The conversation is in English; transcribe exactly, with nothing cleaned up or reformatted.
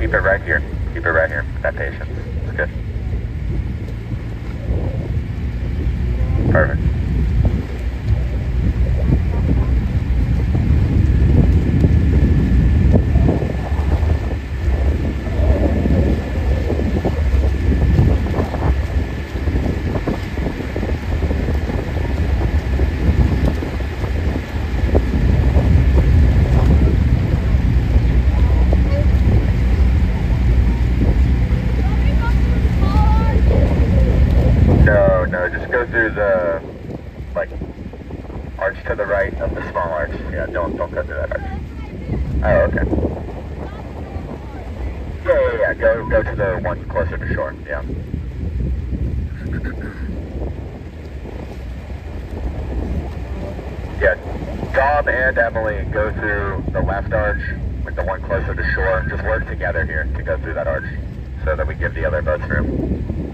keep it right here. Keep it right here. That patience. It's good. Perfect. No, no, just go through the, like, arch to the right of the small arch. Yeah, don't, don't go through that arch. Oh, okay. Yeah, yeah, yeah, go, go to the one closer to shore, yeah. Yeah, Dom and Emily go through the left arch with the one closer to shore. Just work together here to go through that arch so that we give the other boats room.